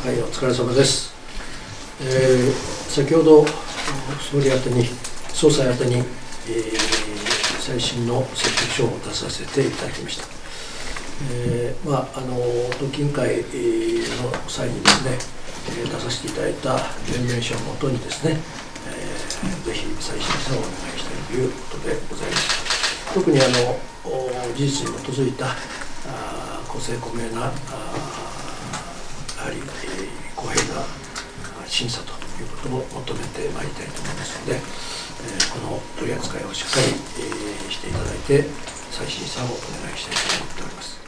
はい、お疲れ様です。先ほど総理宛てに、総裁宛てに、最新の請求書を出させていただきました。特委員会の際にですね、出させていただいた弁明書をもとにですね、ぜひ再審査をお願いしたいということでございます。特に事実に基づいた公正公明なやはり公平な審査ということを求めてまいりたいと思いますので、この取り扱いをしっかりしていただいて再審査をお願いしたいと思っております。